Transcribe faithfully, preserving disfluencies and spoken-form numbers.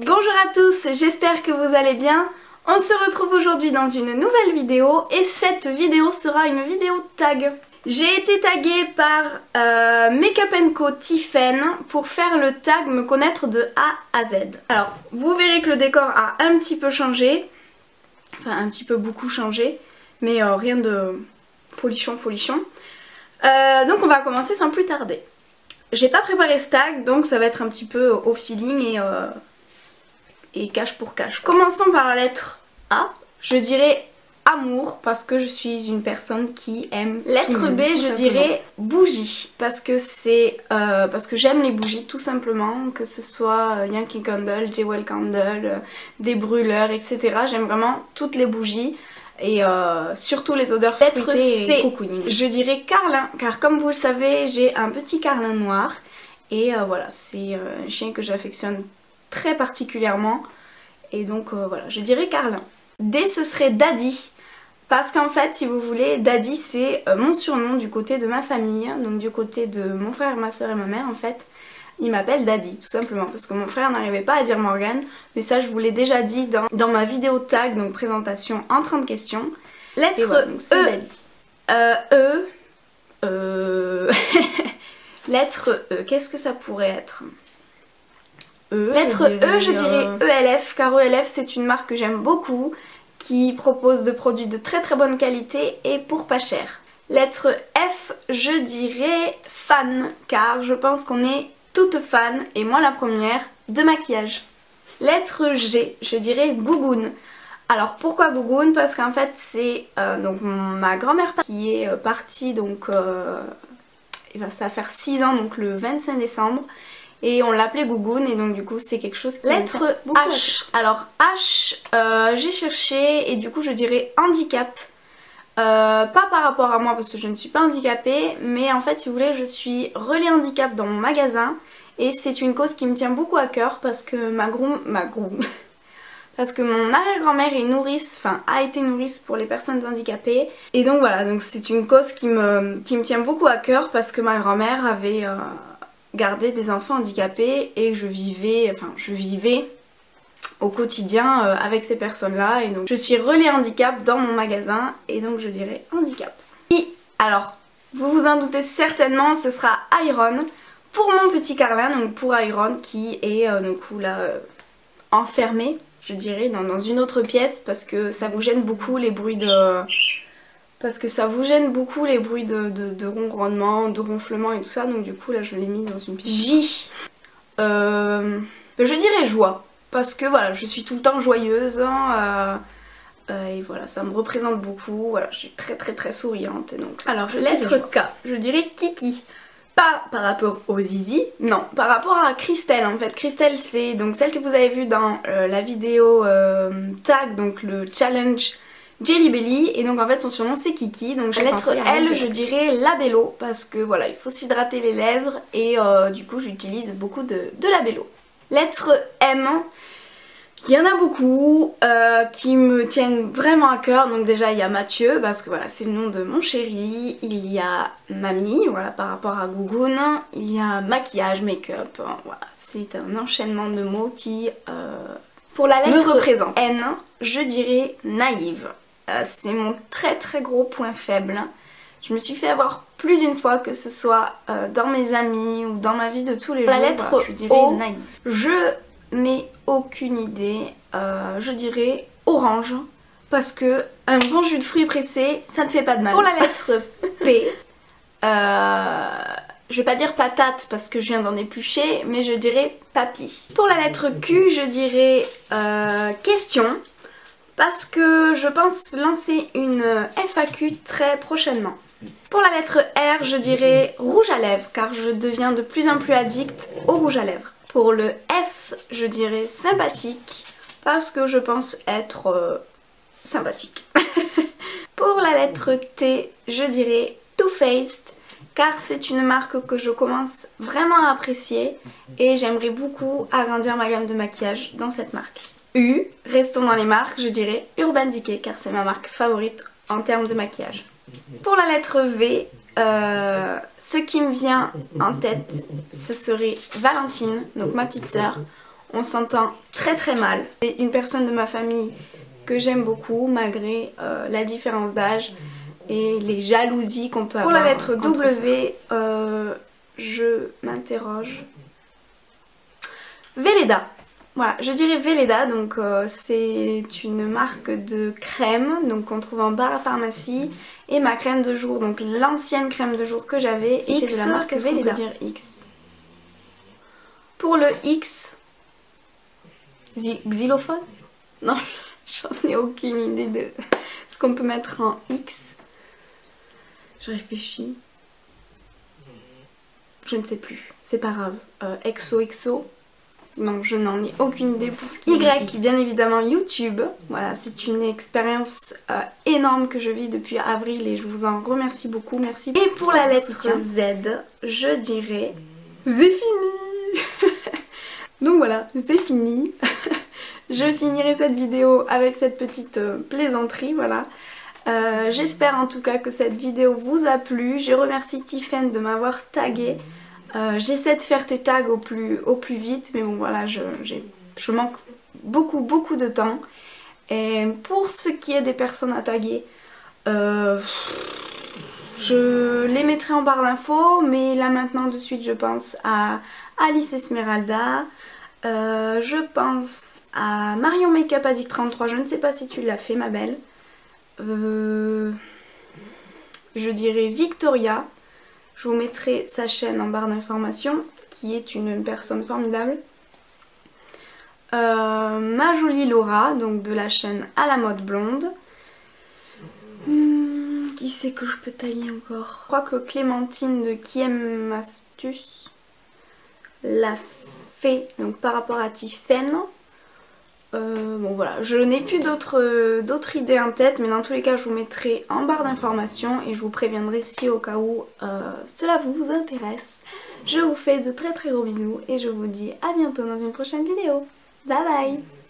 Bonjour à tous, j'espère que vous allez bien. On se retrouve aujourd'hui dans une nouvelle vidéo et cette vidéo sera une vidéo tag. J'ai été taguée par euh, Makeup and Co Tiffen pour faire le tag me connaître de A à Z. Alors vous verrez que le décor a un petit peu changé, enfin un petit peu beaucoup changé, mais euh, rien de folichon folichon. Euh, donc on va commencer sans plus tarder. J'ai pas préparé ce tag donc ça va être un petit peu au feeling et, euh, et cache pour cache. Commençons par la lettre A, je dirais amour parce que je suis une personne qui aime. Lettre B, je dirais bougie parce que c'est euh, parce que j'aime les bougies tout simplement, que ce soit Yankee Candle, Jewel Candle, euh, des brûleurs, et cetera. J'aime vraiment toutes les bougies. Et euh, surtout les odeurs fruitées et cocooning. Je dirais carlin, car comme vous le savez, j'ai un petit carlin noir. Et euh, voilà, c'est euh, un chien que j'affectionne très particulièrement. Et donc euh, voilà, je dirais carlin. D, ce serait daddy. Parce qu'en fait, si vous voulez, daddy c'est euh, mon surnom du côté de ma famille. Donc du côté de mon frère, ma soeur et ma mère en fait. Il m'appelle Daddy, tout simplement, parce que mon frère n'arrivait pas à dire Morgane, mais ça je vous l'ai déjà dit dans, dans ma vidéo tag, donc présentation en trente questions. Lettre voilà, donc E. Daddy. Euh, E. Euh... Lettre E, qu'est-ce que ça pourrait être? E. Lettre je dirais, E, je dirais euh... E L F, car E L F c'est une marque que j'aime beaucoup, qui propose de produits de très très bonne qualité et pour pas cher. Lettre F, je dirais fan, car je pense qu'on est toute fan, et moi la première, de maquillage. Lettre G, je dirais gougoune. Alors pourquoi gougoune? Parce qu'en fait c'est euh, donc ma grand-mère qui est partie, donc euh, ça va faire six ans, donc le vingt-cinq décembre, et on l'appelait gougoune, et donc du coup c'est quelque chose qui... Lettre H, alors H, euh, j'ai cherché, et du coup je dirais handicap. Euh, pas par rapport à moi parce que je ne suis pas handicapée, mais en fait si vous voulez je suis relais handicap dans mon magasin et c'est une cause qui me tient beaucoup à cœur parce que ma groom, ma groom, parce que mon arrière-grand-mère est nourrice, enfin a été nourrice pour les personnes handicapées, et donc voilà, donc c'est une cause qui me, qui me tient beaucoup à cœur parce que ma grand-mère avait euh, gardé des enfants handicapés et je vivais, enfin je vivais au quotidien euh, avec ces personnes là, et donc je suis relais handicap dans mon magasin et donc je dirais handicap. Et alors vous vous en doutez certainement, ce sera Iron pour mon petit carlin, donc pour Iron qui est euh, du coup là euh, enfermé je dirais dans, dans une autre pièce parce que ça vous gêne beaucoup les bruits de... parce que ça vous gêne beaucoup les bruits de, de, de ronronnement, de ronflement et tout ça, donc du coup là je l'ai mis dans une pièce. J, euh, je dirais joie. Parce que voilà, je suis tout le temps joyeuse hein, euh, euh, et voilà, ça me représente beaucoup. Voilà, je suis très très très souriante. Et donc, alors, je lettre K, je dirais Kiki. Pas par rapport aux Zizi, non, par rapport à Christelle en fait. Christelle, c'est donc celle que vous avez vue dans euh, la vidéo euh, tag, donc le challenge Jelly Belly. Et donc en fait, son surnom c'est Kiki. Donc, lettre L, je dirais Labello. Parce que voilà, il faut s'hydrater les lèvres. Et euh, du coup, j'utilise beaucoup de, de Labello. Lettre M, il y en a beaucoup euh, qui me tiennent vraiment à cœur. Donc déjà il y a Mathieu parce que voilà c'est le nom de mon chéri. Il y a Mamie, voilà par rapport à gougoune. Il y a maquillage, make-up, hein, voilà c'est un enchaînement de mots qui euh, pour la lettre représente. N, je dirais naïve. Euh, c'est mon très très gros point faible. Je me suis fait avoir plus d'une fois, que ce soit euh, dans mes amis ou dans ma vie de tous les jours. La lettre voilà, je dirais O, naïve. Je n'ai aucune idée, euh, je dirais orange, parce que un bon jus de fruits pressés, ça ne fait pas de mal. Pour la lettre P, euh, je vais pas dire patate parce que je viens d'en éplucher, mais je dirais papy. Pour la lettre Q, je dirais euh, question, parce que je pense lancer une F A Q très prochainement. Pour la lettre R, je dirais rouge à lèvres, car je deviens de plus en plus addict au rouge à lèvres. Pour le S, je dirais sympathique, parce que je pense être euh, sympathique. Pour la lettre T, je dirais Too Faced, car c'est une marque que je commence vraiment à apprécier et j'aimerais beaucoup agrandir ma gamme de maquillage dans cette marque. U, restons dans les marques, je dirais Urban Decay, car c'est ma marque favorite en termes de maquillage. Pour la lettre V, euh, ce qui me vient en tête, ce serait Valentine, donc ma petite sœur. on s'entend très très mal. C'est une personne de ma famille que j'aime beaucoup malgré euh, la différence d'âge et les jalousies qu'on peut avoir. Pour la lettre W, euh, je m'interroge. Velleda. Voilà, je dirais Velleda, donc euh, c'est une marque de crème donc qu'on trouve en parapharmacie, et ma crème de jour, donc l'ancienne crème de jour que j'avais était de la marque Velleda. Dire X. Pour le X, xylophone? Non, j'en ai aucune idée de ce qu'on peut mettre en X. Je réfléchis. Je ne sais plus, c'est pas grave. Euh, X O X O. Non, je n'en ai aucune idée pour ce qui est Y, bien évidemment YouTube. Voilà, c'est une expérience euh, énorme que je vis depuis avril et je vous en remercie beaucoup. Merci. Et pour la lettre Z, je dirais c'est fini. Donc voilà, c'est fini. Je finirai cette vidéo avec cette petite euh, plaisanterie, voilà. Euh, J'espère en tout cas que cette vidéo vous a plu. Je remercie Tiffen de m'avoir tagué. Euh, J'essaie de faire tes tags au plus, au plus vite, mais bon voilà, je, je manque beaucoup beaucoup de temps. Et pour ce qui est des personnes à taguer, euh, je les mettrai en barre d'infos, mais là maintenant de suite je pense à Alice Esmeralda, euh, je pense à Marion Makeup Addict trente-trois, je ne sais pas si tu l'as fait ma belle, euh, je dirais Victoria. Je vous mettrai sa chaîne en barre d'informations, qui est une personne formidable. Euh, ma jolie Laura, donc de la chaîne À la mode blonde. Hmm, qui c'est que je peux tailler encore? Je crois que Clémentine de Qui aime Astuce l'a fait, donc par rapport à Tiffen. Euh, bon voilà, je n'ai plus d'autres euh, d'autres idées en tête, mais dans tous les cas je vous mettrai en barre d'informations et je vous préviendrai si au cas où euh, cela vous intéresse. Je vous fais de très très gros bisous et je vous dis à bientôt dans une prochaine vidéo. Bye bye.